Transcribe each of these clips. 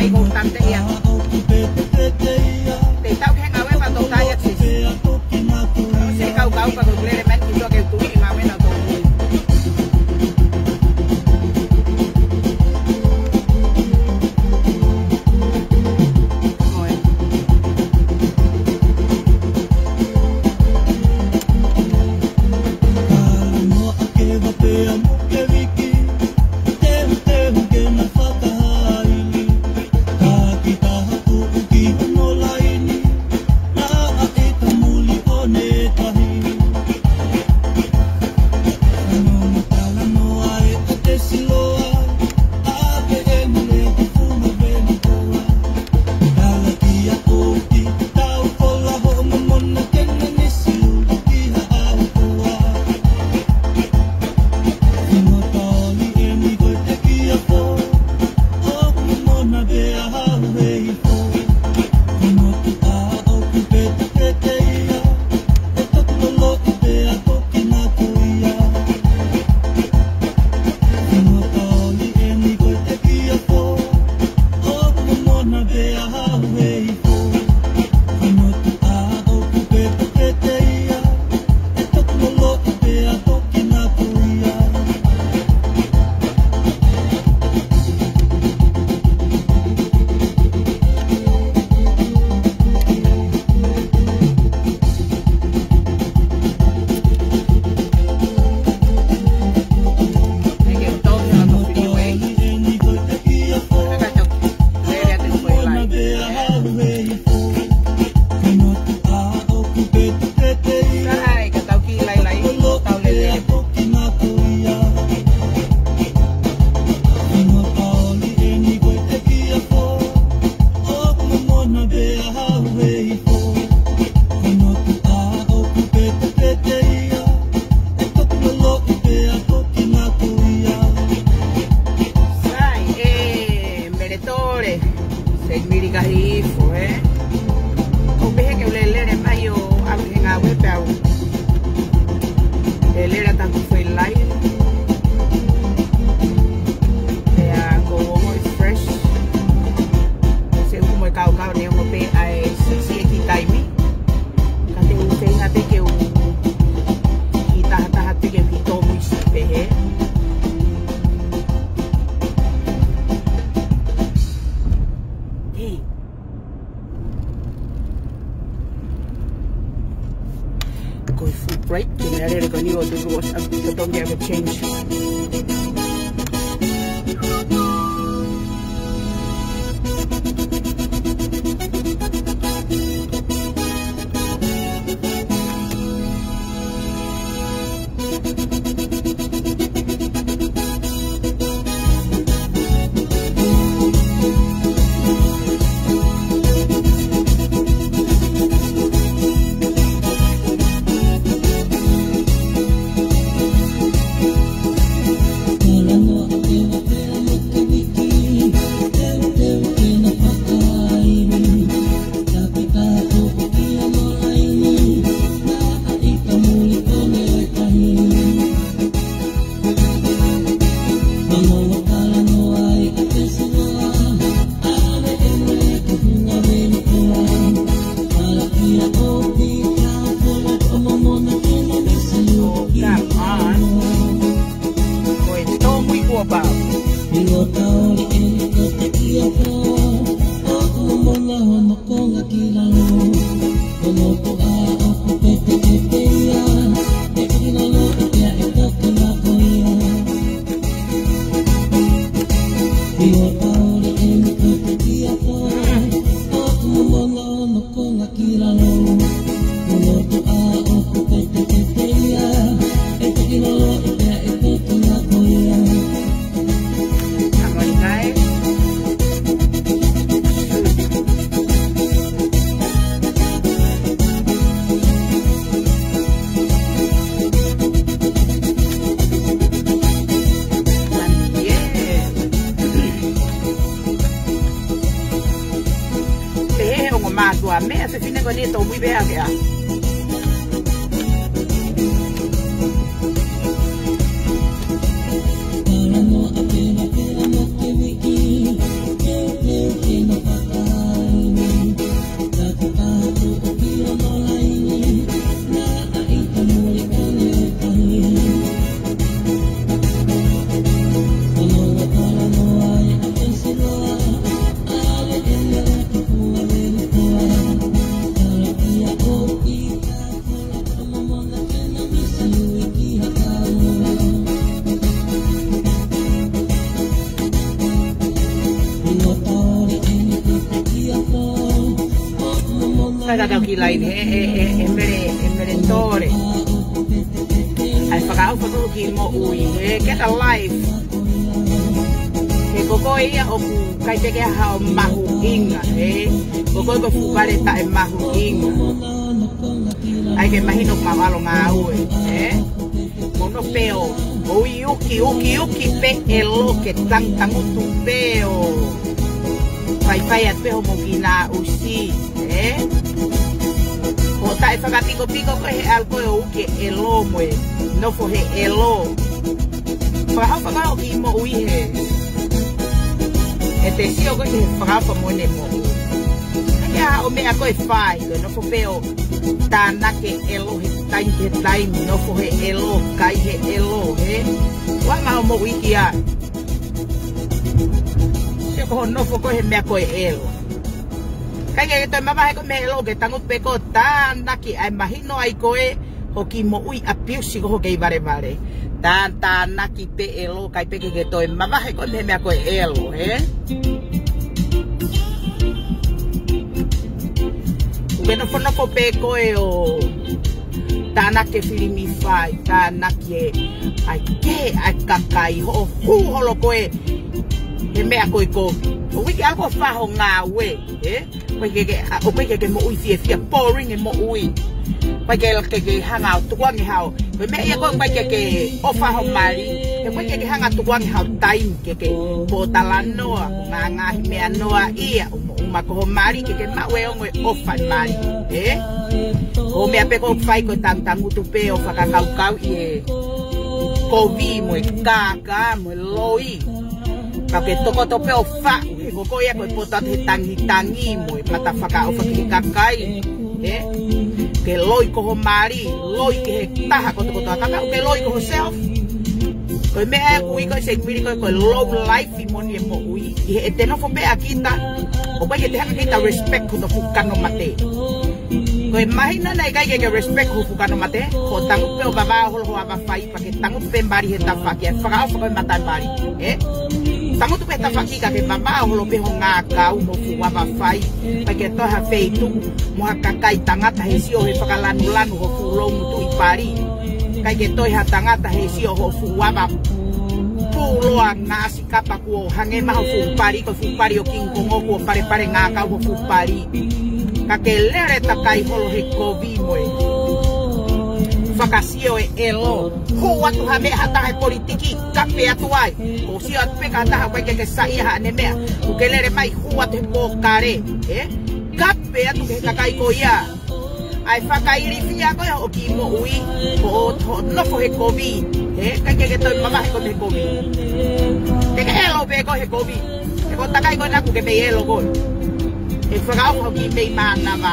con tante ya te tao khen áo em vào tàu tay thì sẽ cao cao và được lên men cho cái túi mà mới nào tàu right? Kinarere ko niyo to was up to don't get a change. Me se tiene bonito, muy bella que da da kila in merendore ai whakau ki mo ui get a life he koko ia o ku kai te kia hao mahu inga koko ko fukare ta e mahu inga ai ke mahino mawalo ngā ue mono peo ui uki pe e lo ke tangutu peo pai at peho mo kina usi o ta e whakapiko ko he alko e uke e lo moe no fo he e lo whakau ki mo ui he e te sio ko he whakau mo ne mo ia o mea ko e whai no fo peo tāna ke e lo he taim no fo he e lo kai he e lo wa ma mo ui ki a ko no fo ko he mea ko e lo kai ke to mama he ko me lo ke tangut pe ko tāna ki ai mahino ai ko e o ki mo ui apiusi ko ke vare tāna ki pe e lo kai pe ke to mama he ko me mea ko e lo Bueno, for no pe ko e o tāna ke filimi fai tāna ki ai ke ai kakai ho holo ko e he mea ko e ko o wiki alko whaho ngā we o ke mo ui fia boring e mo ui pai ke hanga o tukuangi hao me ia ko pai ke o whaho mari e pai ke hanga tukuangi hao time ke po talanoa ngā mea noa ia mako mari ke mawe ongo o fai mari o me ape ko fai ko tangu tu pe o whakakau i ko vi mo kaka mo loi ka ke toko to pe o fa ko ia ko pota te tangi mo mata whaka o whakikakai ke loi ko mari loi ke taha ko toko taka ke loi ko self ko me e kui ko se miri ko low life mo ni mo ui e te no fo pe akita o pai ke te haka kita respect ko to fukano mate ko imagina na kai ke respect ko fukano mate ko tangu pe o baba holo ho aba fai pa ke tangu pe mbari he ta fa ke fa ko mata mbari tangu tu pe ta fa ki ka ke baba holo pe ho nga ka u mo fu aba fai pa ke to ha fe tu mo haka kai tangata he si o he fakalanu ho fu lo mu tu ipari kai ke to ha tangata he si o ho fu aba puloa nasi kapa ko hange ma fu pari o king kongo ko pare nga ka ho fu pari ka ke lere ta kai holo he kovi moe fakasio e elo ho watu ha me hata he politiki kape atuai o si at pe ka ta ha ke sai ha ne me o ke lere mai ho watu po kare kape atu ke ka kai ko ia ai whakairi fia koe o ki mo ui o nofo he kovi kai ke toi mama he koe he kovi te ke elo pe ko he kovi e ko takai koe naku ke me elo koe e whakao ho ki me mana wa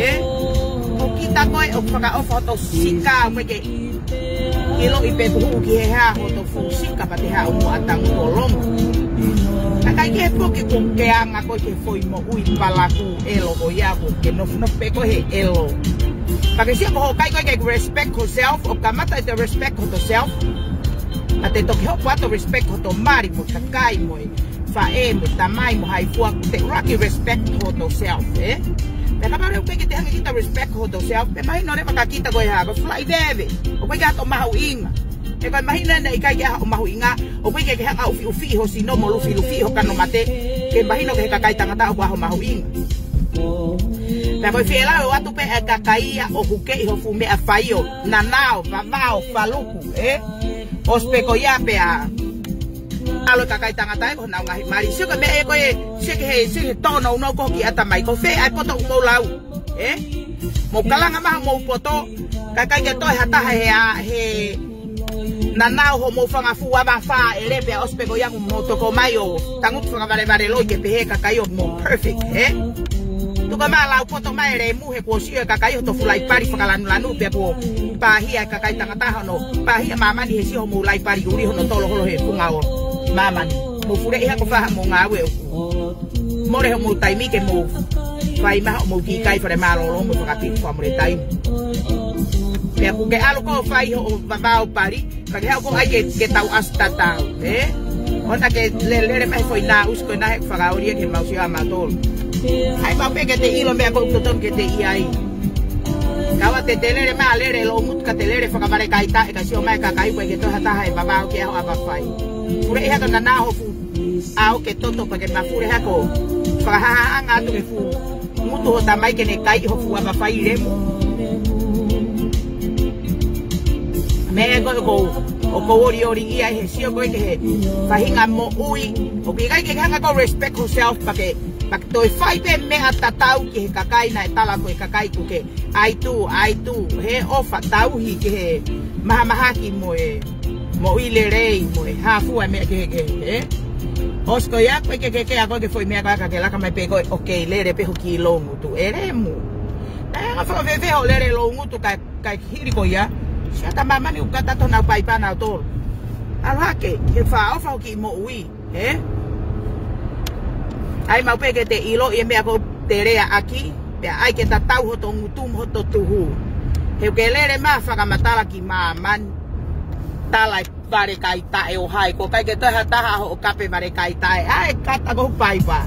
o kita koe o whakao to sika me ke ilo i pe tuhu ki he ha ho to fu sika pa te ha umu atangu o lomo kai ke po ke ko ke anga koe ke foi mo ui palaku elo ko ia ko ke no pe ko he elo Porque si mo kai ke respect yourself o kamata te respect yourself ate to ke ho respect to mari mo takai mo fa mo tamai mo hai fuak te rocky respect yourself te ka pare ke te hanga kita respect yourself pe mai no re makakita ko ha ba fly deve o ke gato mahuinga e ka mahina na ikai ke ha mahuinga o ke hanga ufi ho si no mo lufi ho kano mate ke mahino ke ka kai tangata o ha mahuinga na ko fiela o atu pe kakaia o huke ho fume a faio nanao vavao faluku ospe ko ya pe a alo kakai tangata ko na ngai mari se ko me e ko se ke se to no no ko ki ata mai ko fe ai poto ko lau mo kalanga ma mo poto kakai ke to hata he nanao ho mo fanga fuwa ba fa ele pe ospe ko ya mo to ko mai o tangut fanga vale lo ke pe kakai o mo perfect Tuka mala o poto mai re mu he ko si ka kai to fulai pari fakalanu lanu pe po pahia ka kai tangata no pahia mama ni he si ho mu lai pari uri hono tolo holo he funga o mama ni mo fure ia ko fa mo ngawe mo re mo taimi ke mo vai ma mo ki kai fare malo lo mo ka ti fa mo re tai pe ku ke alo ko fai ho baba o pari ka ke ko ai ke tau asta tau ona ke le mai foi na usko na he fa ori ke mau si ama tol Ai mau pe que te ilo me ko ton que te ia ai. Kawa te telere ma lere lo mut ka telere fa kamare kaita e ka si o mai ka kai ko ke to hata hai baba o ke ho aba fai. Fure ha to na ho fu. Au ke toto pa ke ma fure ha ko. Fa ha anga to ke fu. Mutu ho tamai ke ne kai ho fu aba fai le. Me ko o ko ori ia he si o ko ke he. Fa hinga mo ui. O ke kai ke hanga ko respect yourself pa ke toi fai pe me atatau ki he kakai na tala ko kakai ku ke ai tu he ofa tau hi ke he maha ki mo ile rei mo ha fu me ke osko ya ko ke ako ke foi me ka ke la ka me pe ko okay le re pe ho ki longu tu ere mu na fa ve ho le re longu tu ka hiri ko ya sia ta mama ni ukata to na pai pa na to ala ke fa ofa ki mo ui ai mau pe ke te ilo e me ako terea aki pe ai ke tatau ho tongu tum ho to tuhu he ke lere ma fa ka matala ki maman tala pare kai ta e o hai ko kai ke ta ha ho kape pare kai ta ai kata go pai pa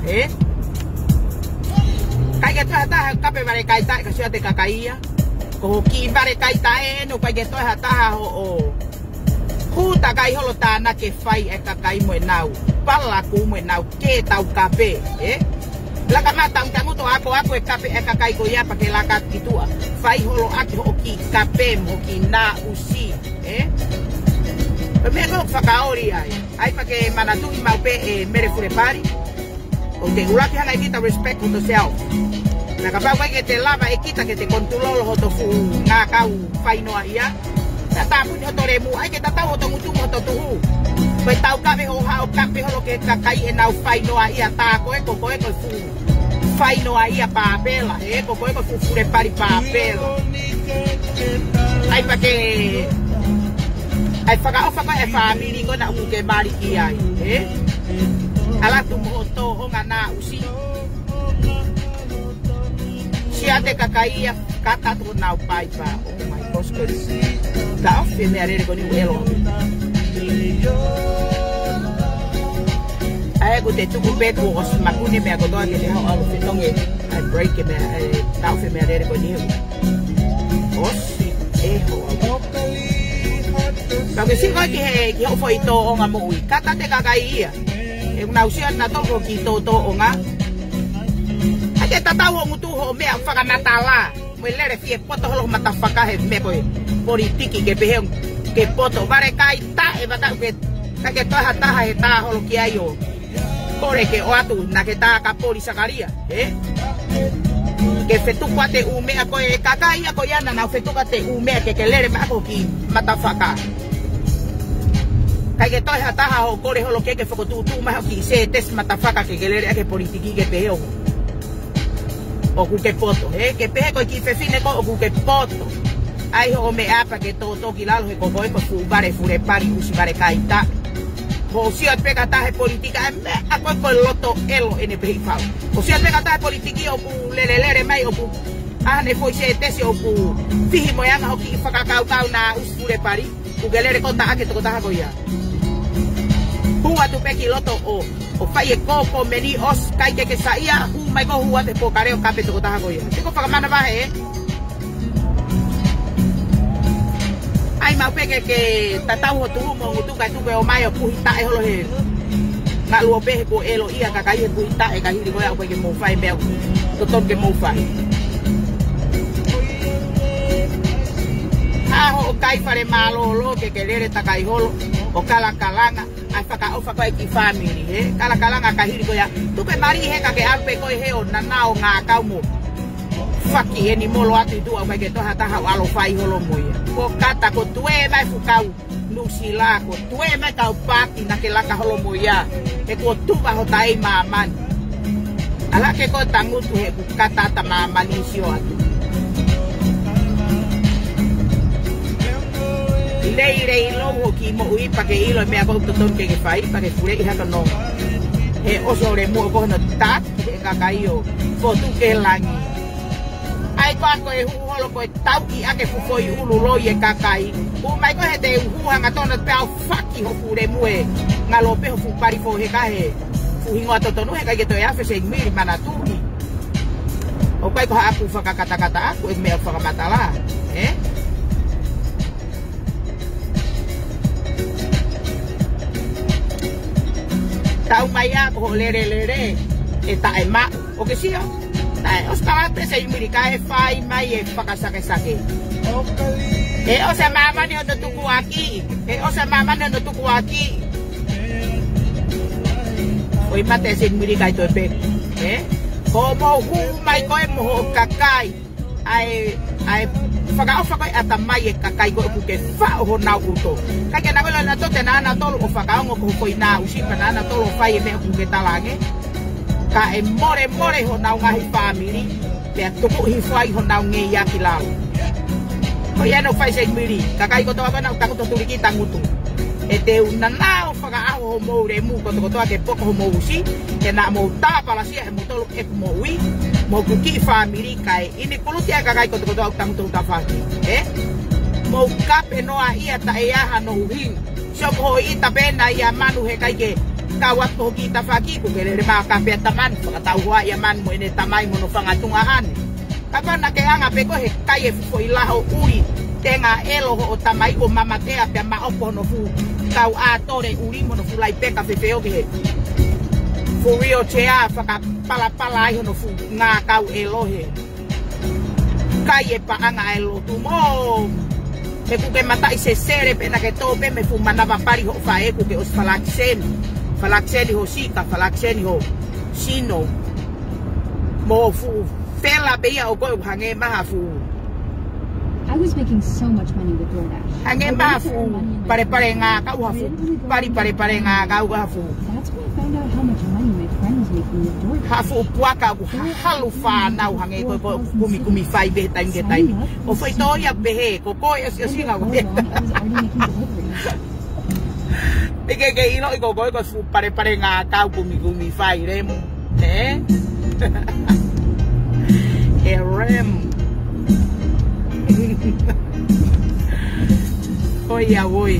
kai ke ta kape pare kai ta ka sia te kakaia ko ki pare kai ta e no kai ke ta ho Kuta kai holo tāna ke whai e kakai moe nau. Pala ku moe nau ke tau kape. Laka mata un tanguto ako e kape e kakai ko ia pa ke laka kitua. Whai holo ake ho ki kape mo ki na usi. Me ko whakaori ai. Ai pa ke manatui mau pe e mere fure pari. O te uraki hana i kita respect to self. Naka pau ke te lava e kita ke te kontulolo ho to fu ngā kau whai noa ia. Tapu ho tore mu ai ke tatau ho to mutu ho to tuhu. Ko tau ka me ho ha o ka pe ho ke kakai e nau fai no ai ata ko e fu. Fai no ai pa pela ko fu fure pari pa pela. Ai pa ke ai faga o faga e family ko na u ke mari ki ai ala tu mo to o ngana usi. Sia te kakai kata tu nau pai pa. Oh my gosh. Tá, filme arere con il elo. Ai ko te tuku pe ko os makune me ko do ke le ho alo fitonge. I break me tá filme arere con il. Os ho. Ka ke si ko ki ho foi to o nga mo ui. Kata te kakai ia. E una usia na to ko ki to o nga. Ai te tatau o mutu ho me fa kana tala. Mo lere fie poto ho mata faka he me ko politiki ke pehe ke poto vare kai ta e bata ke ta ke toha taha e ta holo ki ai o kore ke o atu na ke ta ka polisa karia ke fetu kwate ume ko e kakai ko yana na fetu kwate ume ke lere ma ko ki matafaka kai ke toha taha ho kore holo ke foko tu ma ki se tes matafaka ke lere ke politiki ke pehe o ku ke poto ke pehe ko ki fefine ko o ku ke poto. Ai ho me apa ke to ki lalo he ko fu bare fure pari usi bare kaita. Ho si at pega ta he politika me ako ko loto elo ene pe fa. Ho si at pega ta politiki o pu lele mai o pu ane foi se tesi o pu fihi mo yang ho ki fa ka na usi fure pari. Ku gelere ko ta ke to ta ko ya. Hua tu pe ki loto o fai e ko meni os kai ke saia mai ko hua te po kare o kape to ta ko ya. Ko fa mana ba he. Ai mau peke ke tatau ho tu mo tu ka tu o mai o puhita e holo he na luo pe ko elo ia ka kai e puhita e ka hiri ko ya ko ke mo fai me to ton ke mo fai ha ho kai fare malo lo ke lere ta kai holo o kala kalanga ai faka o faka ki family kala kalanga ka hiri ko ya tu pe mari he ka ke arpe ko he o na na o nga ka mo faki eni molo atu tu au ke to hata ha alo fai holo moia ko kata ko tue mai fukau nusila ko tue mai kau pati na ke laka holo moia e ko tu ba hotai maman ala ke ko tangu tu he kata ta maman isio atu lei lo ho ki mo ui pa ke ilo me ako to ton ke fai pa ke fure ha no e o sobre mo ko no ta e ka kaio ko tu ke langi ai ko e hu holo ko tau ki ake fu foi ulu lo ye kakai u mai ko he te hu hanga tona pe au faki ho fure mue ngalo pe ho fu pari fo he ka he fu hingo to no he ka ke to ya fe se mi mana tu O kai ko aku whakakata-kata aku e mea whakamatala. Tau mai ako ho lere e tae ma o ke sia. Tae os kalate se imiri ka e whai mai e whakasake-sake. E o se mama ni o no tuku aki. E o se mama ni o no tuku aki. Oi mate se imiri ka ito e pe. Ko mo hu mai ko e moho kakai. Ai whakaofa ata mai e kakai ko e ke wha o nau uto. Kake na wela na tote na ana tolu o whakaongo ko koi na usipa na ana tolu o whai e mea kuke talange. Ka e more ho nau ngahi family. Pea tuku hi whai ho nau nge iaki lau. Ko ia no whai se miri. Kakai ko toa kona utakuto turiki tangutu. E te unanao whakaaho ho mou re mu ko tokotoa ke poko ho mou usi. Ke na mou tāpala sia he mou tolu e ku mou ui. Mou kuki family kai. Ini kulutia kakai ko tokotoa utakuto utawhaki. Mou kape noa ia ta e aha no uhi. Siop ho i ta pena ia manu he kai ke kawat ho ki ta whaki ku ke re maa kape taman. Whakatau hoa ia man mo ene tamai mo no whangatungahan. Kapana ke anga peko he kai e fuko i laho uri. Tenga elo ho o tamai ko mamatea pia maopo no fu. Kau a tore uri mo no fu lai peka fefeo ke he. Fu rio chea whakapalapala ai ho no fu ngā kau elo he. Kai e pa anga elo tu mo. Me kuke matai se sere pena ke tope me fu manava pari ho fae kuke os falakseni. Falakseni ho sika, falakseni ho sino. Mo fu fela beia o koe hange maha fu. I was making so much money with DoorDash. Hange maha fu pare ngā kau hafu. Pare ngā kau hafu. That's when I found out how much money my friend was making with DoorDash. Hafu puaka ku halu whanau hange koe kumi whai behe taimi ke taimi. O whai toia behe, ko koe o singa ko te. Ike ke ino i ko koe ko fu pare ngā kau kumi whai remu. E rem. Oi a oi.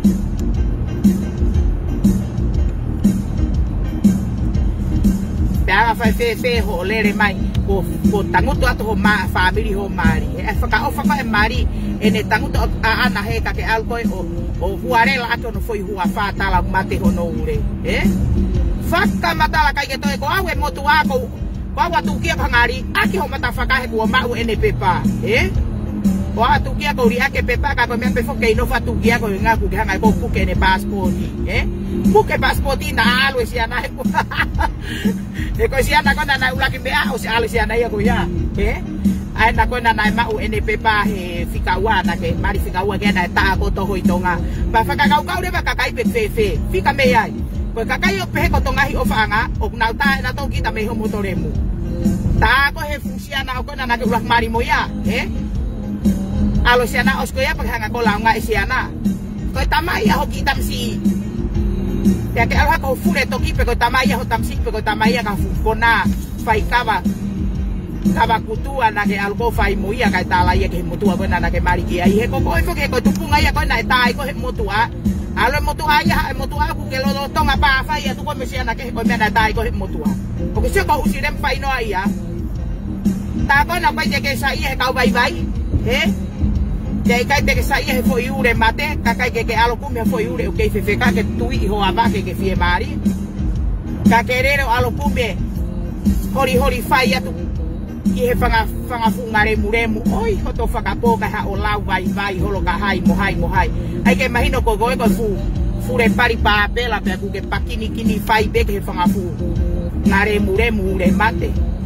Pea fai fe ho lere mai ko tanguto ato ho ma family ho mari. E whakaofa ko e mari e ne tanguto a ana he ka ke alkoi o huarela ato no foi hua whātala mate ho no ure. Whaka matala kai ke toi ko au e motu ako ko atu kia ngari aki ho mata whakahe ko mau ene pepa. O atu kia ko ri ake pepa ka ko me pe foke no fatu kia ko nga ku hanga ko ku ke ne passporti. Buke passporti na alo sia na ko. E ko sia na ko na ulaki bea o sia alo sia na ia ko ya. Ai na ko na mau ene pepa he fika wa na ke mari fika wa ke na ta ko to hoitonga. Ba faka kau re ba kakai pe fe fika me ai. Ko kakai o pe ko to ngahi o fanga o na ta na to kita me ho motoremu. Ta ko he fusia na ko na ke ulah mari mo ya. Alo siana osko ya paghanga ko la nga isiana. Ko tamai ho kita msi. Ya ke alha ko fure to ki pe ko tamai ho tamsi pe ko tamai ka fu kona fai kava kutua na ke algo fai moia ka tala ya ke motua ko na ke mari ki ai he ko ke ko tupunga ya ko na tai ko he motua. Alo motua ya motua ku ke lo tonga pa fai ya tu ko mesiana ke ko me na tai ko he motua. O ke se ko usirem fai no ai ya. Ta ko na pa ke sa ia ka bai. Jai kai te ke sa ia he foi ure mate, kakai ke alo kume foi ure o ke fefeka ke tui ho ava ke fie mari. Ka kerero alo kume hori fai atu ki he fanga fungare muremu. Oi hoto whakapo ka ha o lau vai holo ka hai mo hai. Ai ke mahino ko goe ko fure pari pa pela pe ku ke pakini kini fai be ke fanga fu. Ngare muremu ure mate.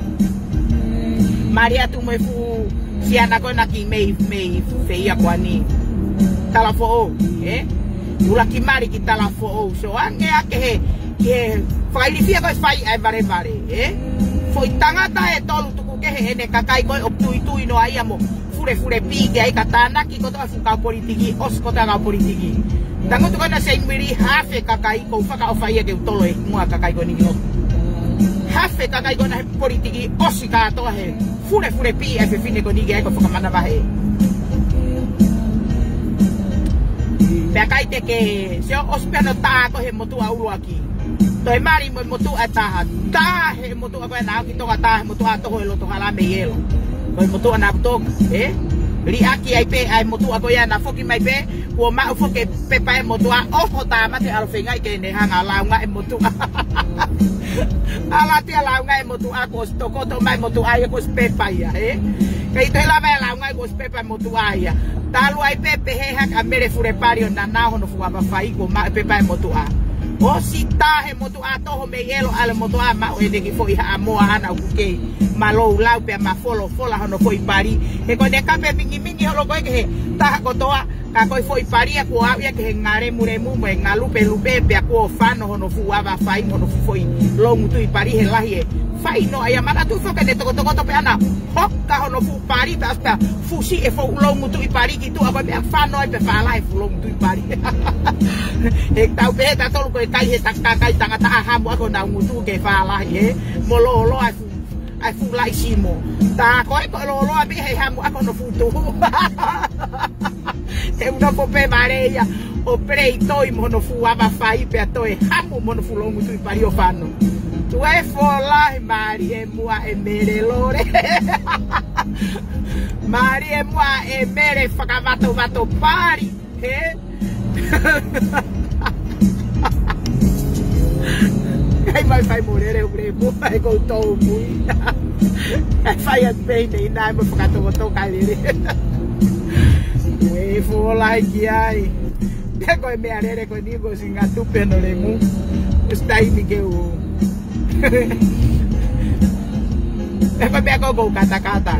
Maria tu me fu siana ko na ki mei feia kwani talafo ula ki mari ki talafo so ange ake he fai fia ko fai ai bare foi tangata e tolu tuku ke he ne kakai ko o tui no ai amo fure pi ke ai katana ki ko to fu ka politiki os ko ta ka politiki tango to na sei miri hafe kakai ko fa ka fai ke tolo e mo kakai ko ni no hafe kakai ko na politiki osika to he fure pi e fine ko nige ko foka mana bahe. Pea kai te ke se ospea no ta ko he motu a ulu aki. Toi mari mo motu a taha. Ta he motu a koe nao ki toka ta he motu a toho e loto hala me yelo. Koi motu a naputoka, Ri aki ai pe ai motu a koe na foki mai pe. Kua mau foke pepa e motu a oho ta mate alo whengai ke ne hanga launga e motu a. Ala tia launga e motu a ko stokoto mai motu a ia ko pepa ia, Kei toi lava e launga e ko pepa motu a ia. Talu ai pepe he haka mere fure pario na naho no fuwa mawhai ko ma pepa e motu a. O si ta he motu a toho me yelo ale motu a ma o e neki fo iha a moa ana ukukei. Ma lou lau pe ma folo fola hono fo i pari. He ko ne kape mingi mingi holo koe ke he taha kotoa. Ka koi fo i pari a kua au ia ke he ngare mure mumo e ngā lupe lupe pe a kua whano hono fuwa mawhai hono fo i longu tu i pari he lahi e. Whai no ai a mana tu whoka ne toko toko tope ana. Hoka hono fu pari pe aspa fusi e fo longu tu i pari ki tu a koe mea whano e pe whalai fu longu tu i pari. He tau pe he ta tolu koe kai he takakai tangata a hamu ako na ngutu ke whalai Mo lo ai fu lai simo. Ta koe ko lo a bi he hamu ako no fu tu. Te una po pe mareia o prei toi mo no fu ava fai pe toi hamu mo no fu longu tu i pari o whano. Tu e fola mari e mua e mere lore. Mari e mua e mere whakavato vato pari. Ai mai fai morere o brebo, ai koutou mui. Ai fai at bem nei nai mo whakato vato kailere. Tu e fola ki ai. Deko e mea rere ko nigo singa tupe no le mu. Stai mi ke o. Epa bea ko kata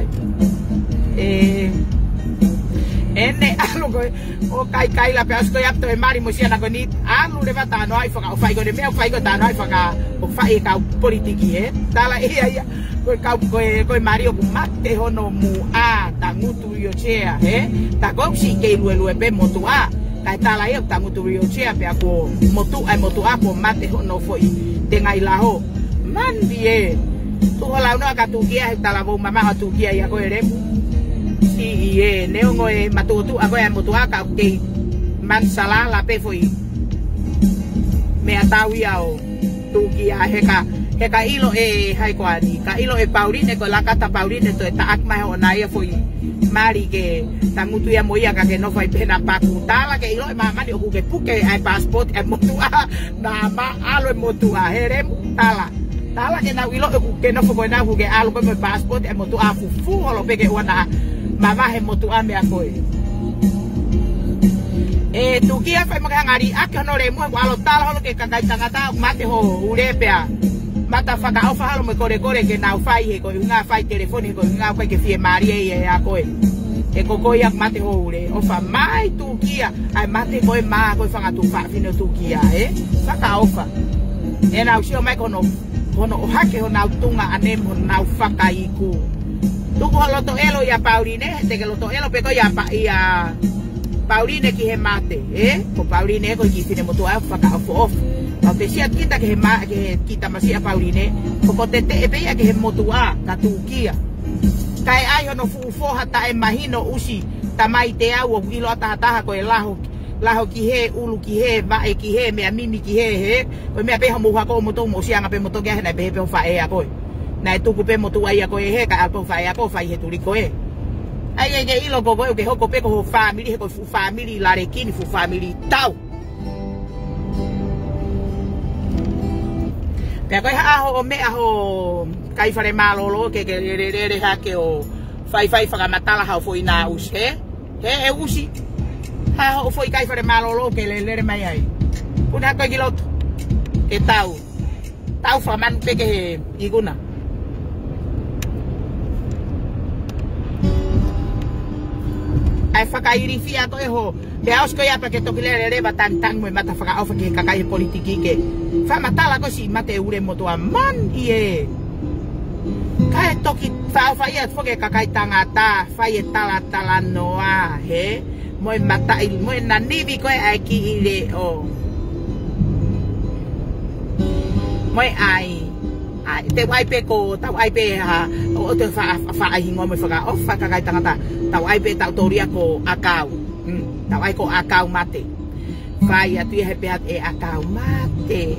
ene alu ko o kai la pe asko yap to e mari mo sia na ko ni alu le bata no ai faka o fai ko de me o fai ko ta no ai faka o fai ka politiki tala ia ko mari o mate hono mu a ta ngutu yo chea ta ko si ke lu pe motu a kai tala ia ta ngutu yo chea pe ko motu a ko mate hono foi te ngai la ho mandie tu hola no ka tu kia tala bo mama tu kia ia ko ere si neongo e matutu ako e motu aka ke mansala la pe foi me atawi ao tu kia heka ilo e hai kwani ka ilo e Pauline ko la kata Pauline to ta akma ho na ia foi mari ke tangutu ya moia ka ke no foi pena paku tala ke ilo e mama di ku ke puke ai passport e motu a na ma alo e motu a herem tala ke na ilo e ku ke no foi na ku ke alo ko me passport e motu a fu holo pe ke wana mama he motu a me a koe tu kia fai makangari ake hono re mua alo tala holo ke kakai tangata mate ho urepea mata whaka au whahalo me kore ke nau whai he koe unga whai telefoni he koe unga koe ke fie maari e a koe e koko iak mate ho ure o wha mai tu kia ai mate koe maa koe whangatu whaafine tu kia whaka au wha e nau sio mai kono o hake ho nau tunga anem ho nau whaka i ku tuku ho loto elo ia Pauline te ke loto elo peko ia Pauline ki he mate ko Pauline ko ki fine motu au whaka au off au te siat kita ke he kita masia Pauline ko te e pe ia ke he motu a ka tu kia kai ai hono fu hata e mahino usi tamai te au o ilo ataha ko e laho ki he ulu ki he va e ki he me mimi ki he ko me pe ho mo ko mo to mo sia nga pe mo to ke na pe fa e a ko na tu ku pe mo tu ai ko he ka to fa e ko fa he tu ri ko ai ilo ko ke ho ko pe ko family he ko fu family la re kini fu family tau pe ko ha ho me ho kai fare malolo ke re ha ke o fai fa matala ha foi na us he usi ha ho foi kai fare malolo ke le mai ai una ko giloto ke tau fa man pe ke iguna ai whakairi fia to e ho pe ausko ia pa ke tokilere re batantang mo mata whaka au ke kakai politiki ke fa matala ko si mate ure moto a man kai toki fa ia foke kakai tangata fa ia tala noa mo mata mo na nibi ko ai ki ile o mo ai te wai pe ko tau ai pe ha o te fa ai hingo mo whaka o whaka kai tangata tau ai pe tau toria ko akau tau ai ko akau mate Fai atu he peat e akau mate.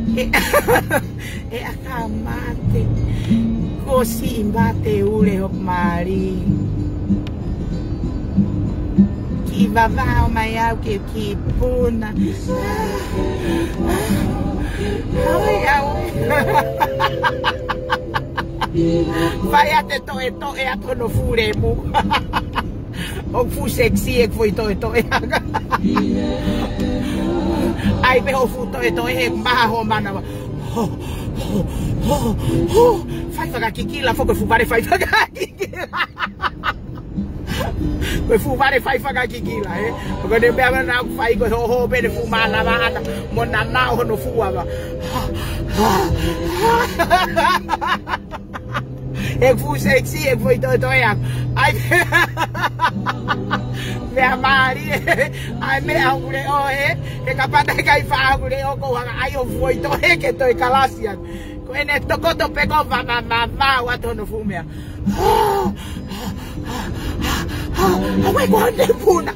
E akau mate. Ko si imbate ule hop mari. Ki vavao mai au ke ki puna. Ai au. Fai ate toe ato no fure mu. O fu sexy e foi toe aga. Ai pe o fu toe he maha ho mana. Fai faga kikila fogo fu vare fai faga kikila. Ko fu vare fai faga kikila Ko ne be na fai ko ho be fu mana ba mo na na ho no fu aba. E fu sexy e foi toe ya. Ai me amari ai me aure o e kapata kai fa aure o ko ai o foi to ke to kalasian ko ene toko to pego va wa to no fumea ai ko ande puna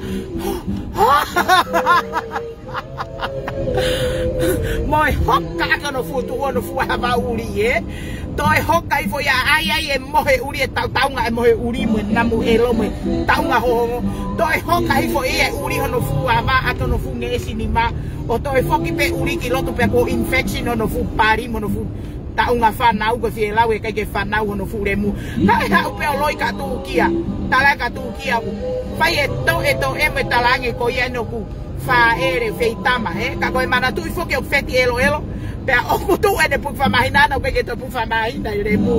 moi hokka ka no futu no fu ha uri toi hokka i foi ai e mohe uri e tau nga e mohe uri mo na mu elo mo tau nga ho toi hokka i foi e uri no fu ama ato no fu nge sinima o toi foki pe uri ki loto pe ko infection no fu pari mo no fu tau nga fa na u ko fi la we ke fa na no fu remu ka ha u pe loi ka tu kia tala ka tu kia fai e to e me talange ko ye no ku fa ere feitama ka ko mana tu foki o feti elo pe o kutu e de pu fa mahina na ke to pu fa mahina re mu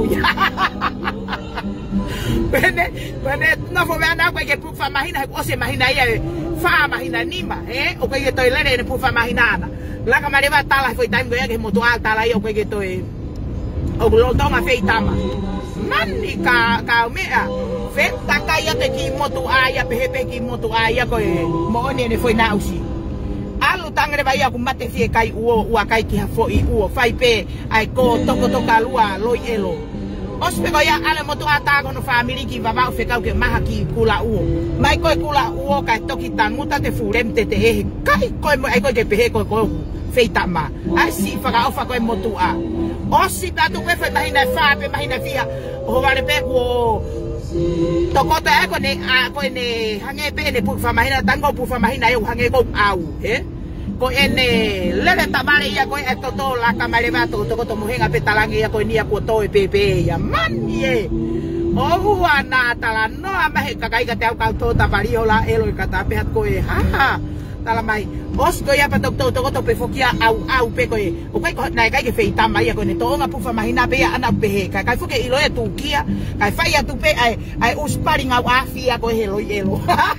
bene no fo ve na ke pu fa mahina o se mahina ye fa mahina nima o ke to le ne pu fa mahina na la ka mare va tala foi time go ke moto alta la yo ke to o lo toma feitama mani ka mea fe ta ka ya te ki moto aya pe ki moto aya ko mo ne foi na usi alu tangre vai aku mate fie kai ua kai ki ha foi uo fai pe ai ko toko toka lua loi elo ospe ko ya ale moto ata ko no family ki va fe ka ke maha ki kula uo mai ko kula uo kai toki tanguta te furem te kai ko ai ko ke pe ko feita ma ai si fa ofa ko moto a osi ba tu pe fa mahina fa pe mahina fia o vale pe ko toko ta ko ne hange pe ne pu fa mahina tango pu fa mahina yo hange ko au ko ene lele tamare ya ko to la kamare ba to ko to muhenga pe talange ya ko ni ko to pepe ya manie o huana tala no ama he ka kai ka te ka to ta pari hola elo ka ta pe hat ko ha tala mai os ko ya pa to to pe fokia au pe ko o ko na kai ke feita mai ko ne to nga pu fa mahina pe ya ana pe ka kai foke ilo e tu kia kai fa ya tu pe ai us paring au afia ko helo elo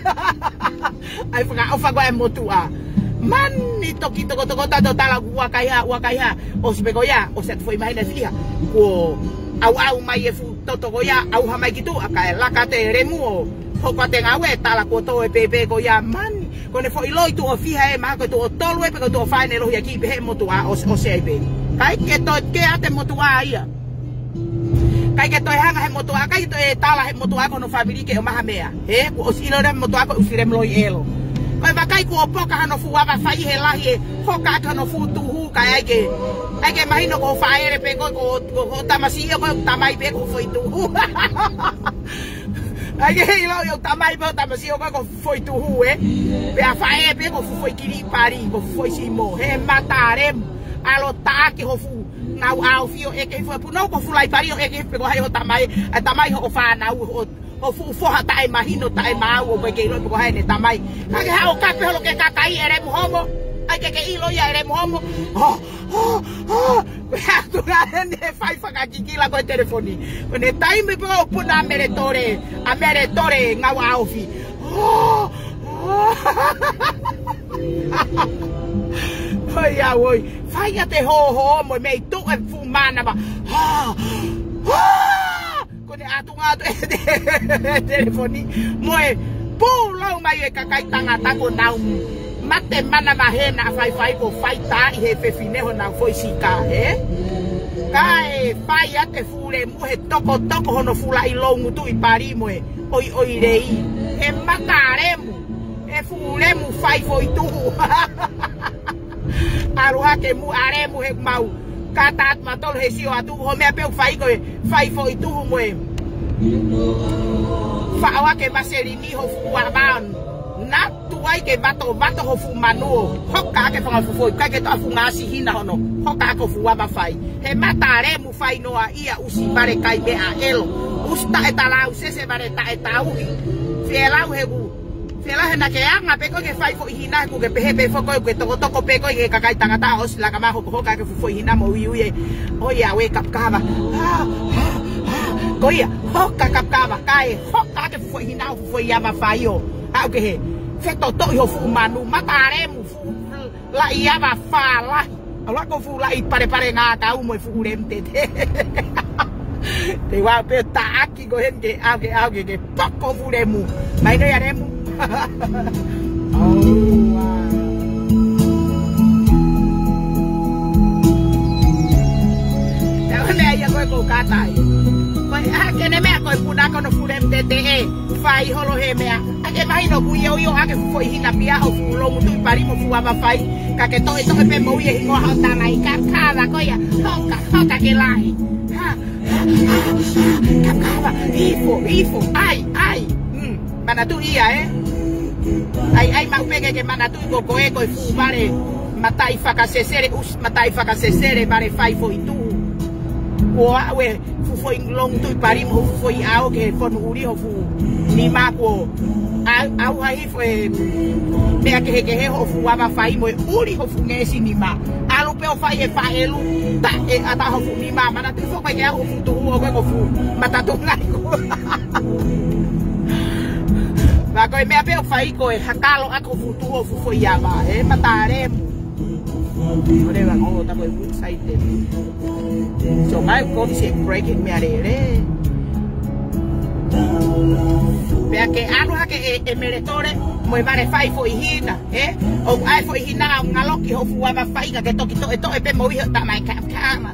ai fa ko e motua man ni toki toko ta tala wa kai ha o se pego ya o se foi imagina fia ko au mai e fu to ya au ha mai kitu aka la ka te remu ho ko te ngawe tala ko to e pepe ko ya man ko ne foi loi tu o fia e ma ko to tolu e pego to fa ne lo ya ki pe mo tu a o se pe kai ke to ke ate mo tu a ia kai ke to hanga he mo tu a kai to e tala he mo tu a ko no family ke o maha mea o silo re mo tu a ko usirem loi elo kai vakai ko poka no fu ava fai he lahi foka ka no fu tu hu kai ai ke mahino ko fai re pe ko tamasi ko tamai pe ko foi tu hu ai ke ilo yo tamai pe tamasi ko foi tu hu pe a fai pe ko foi kiri pari ko foi simo he matare alo ta ke ho fu ngau au fio e ke foi pu no ko fu lai pari e ke pe ko hai ho tamai ho fa na o fu fo ha tai mahino tai ma o be ke lo ko hai ne tamai ka ha o ka pe lo ke ka kai ere mu homo ai ke ilo ya ere mu homo ha tu ga ne fai fa ka kila ko telefoni ko ne tai me po pu na meretore nga wa ofi oi ya oi fai ya te ho mo me tu e fu mana ba kone atunga telefoni moe pulo mai e kakai tanga tako nau mate mana mahena fai ko fai ta i he fefine ho na foi sika kai fai ate fule muhe toko hono fula i longu tu i pari moe oi rei e makaremu he fule mu fai foi tu aruha ke mu are mu he mau katat matol he sio atu ho me pe fai foi tu mo fa awa ke baselini ho fu waban na tuai ke bato ho fu manu hoka ke fa fu foi ka ke to fu ngasi hina hono hoka ko fu wa fai he matare mu fai no a ia usi bare kai be a elo usta etala usese bare ta etau fela hebu fela hena ke anga pe ko ke fai fo hina ku ke pehe pe fo ko ke to pe ko ke kakai tangata os la kama ho ka ke fu hina mo uye o ya we kap kaba ko ya ho ka kap kaba kai ho ka ke fu hina fu ya ma fai yo a ke he fe to yo fu manu matare mu fu la ia ba fala ala ko fu la i pare nga ka u mo fu rem te te wa pe ta aki go hen ke age ke poko fu remu mai no ya remu oh wow ta ya ko katai ko ake ne me ko puna ko no fu rem te fai holo he me ake mai no ku yo ake fu hina pia ho fu lo mu tu pari mo fu wa fai ka ke to pe mo ye ngo ha ta nai ka la ko ya hoka ke lai kakava ifo ai mana tu ia ai mau pege ke mana tu go ego fu bare matai faka sesere bare fai fo itu o we fu fo long tu pari mo fu fo ao ke fo uri ho fu ni ma ko au ai fo me ke ho fu wa fai mo uri ho fu ngesi ni ma alu pe o fai e fa elu ta ata ho fu ni ma mana tu fo pa ya ho fu tu ho ko fu mata tu ngai ko va ko me pe o fai ko e hakalo ako fu tu ho fu fo ya ba matare ore va ko ta ko website de so mai ko se breaking me are porque anu hake emeretore mo vale fai fo hina o ai fo hina ngaloki ho fu wa fai ka ke to pe mo hi ta mai kama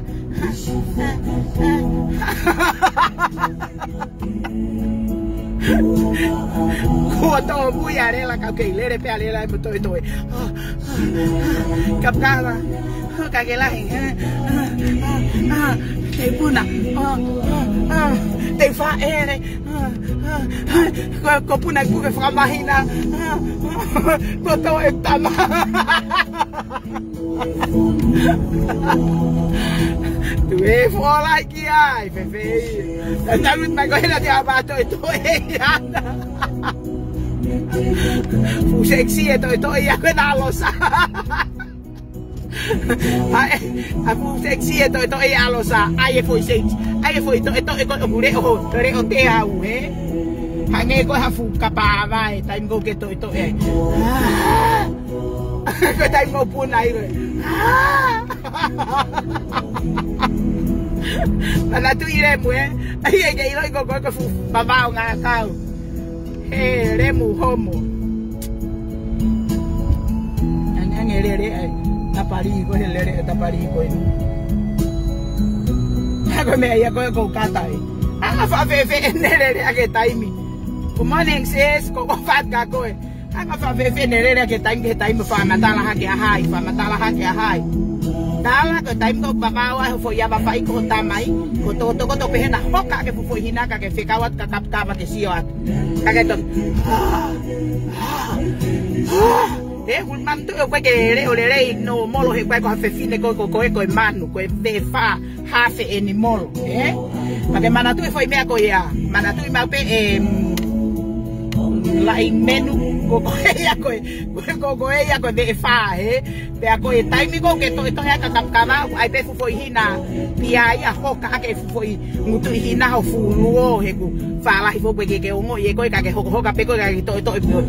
ko to buia rela ka ke lere pe ale la to kapkala ka ke la te puna te fa ere ko puna ku ke fra mahina ko to etama tu e fo like ai fefe ta mit mai ko hela dia ba to fu sexy to ya ko na lo sa aku seksi to e alosa ai foi sexy ai foi to ko mure o re o te au hange ko ha fu kapa vai tai ngo ke to ko tai mo punai mana tu ire mu ai ke iro ko fu baba nga kau re mu homo ange re tapari ko hele tapari ko ako me ya ko katai fa fe nere ake taimi kumane sis ko fat ga ko ako fa fe nere ake taimi fa matala hake hai dala ko taimi ko babawa fo ya ba fai ko tamai ko to pehena hoka ke fo hina ka ke fikawat ka kap ke siot ka ke to ulman tu ko ke le no molo he ko ha fe fine ko manu ko be fa ha fe eni molo porque mana tu foi me ko ya mana tu ma pe la in menu ko ya ko be fa pe ko e taimi ko ke to ya ka kama ai pe foi hina pia ya hoka ke foi ngutu hina ho fu luo he ku fa la ho pe ke ngo ye ko ka ke hoka pe ko ka to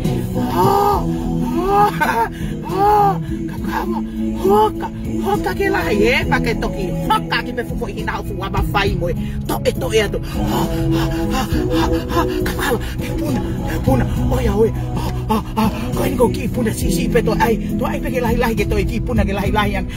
kakama hoka ke la pa ke toki hoka ke pe fu hina ho fu wa ba fai mo to ya to kakama ke puna oya we ko ngo ki puna si pe to ai pe ke lahi ke to ki puna ke lahi yang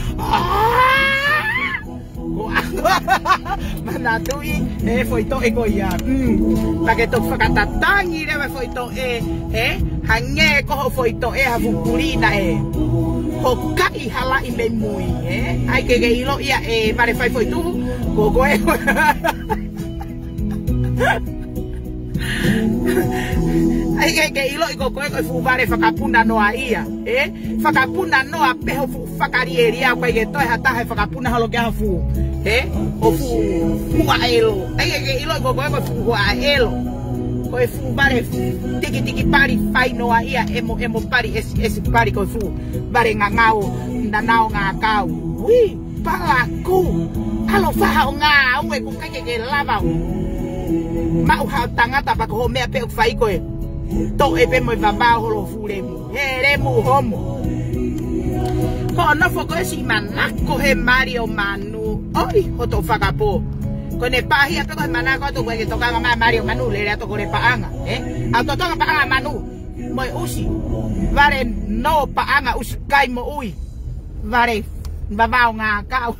mana tui foi to ko ya pa ke to fakatatangi re foi to hange ko ho foi to e havupurina e ho kai hala I me mui ai ke ilo ia e pare fai foi tu ko ko e ai ke ilo I ko ko e fu vare fakapuna no ia fakapuna no a pe ho fu fakarieria ko e to e hata he fakapuna halo ke hafu o fu a elo ai ke ilo ko ko e fu a elo ko e fu bare tiki pari fai no ia emo pari esi pari ko fu bare ngangao ndanao ngakau wi palaku alo fa ngau e ku ke lava mau ha tangata pa ko me pe fai ko e to e pe mo baba holo fu le mu re mu homo ko no fo ko si manako he Mario Manu oi ho to fakapo ko ne pahia to ko manako to ko ke to ka ma Mario Manu le to ko le paanga a to ka paanga Manu mo usi vare no paanga usi kai mo ui vare babao nga kau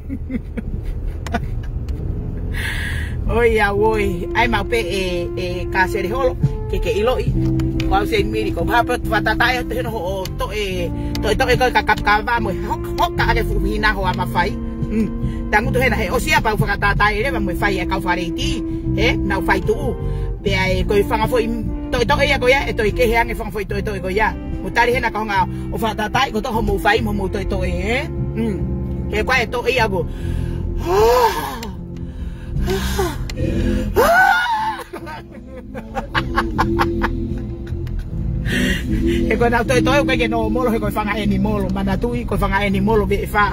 oi ya oi ai mau pe ka se holo ke iloi ko se miri ko ba pa tata ya te no to to ko ka ba mo hok ka ke fu hina ho ama fai tangu to hena he o sia pa fa tata ere ba mo fai ka fare ti na fai tu pe ai ko fa foi to ya ko ya to ke he ang fa foi to ko ya mo tari hena ka nga o fa tata ko to ho mo fai mo to he kwa to ya go e ko na to ko ke no molo ko fa nga eni molo mana tu ko fa nga eni molo be fa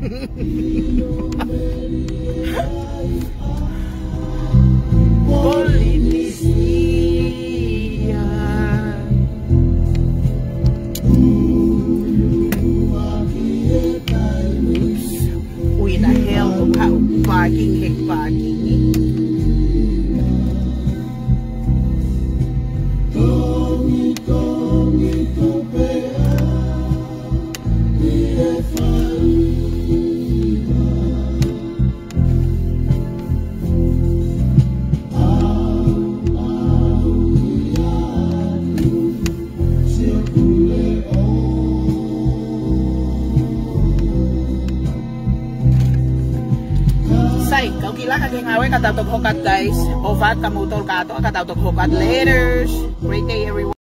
Polinisia ui na hell how parking heck parking kata hokat guys,ovat kamu tol kato kata hokat later. Great day everyone.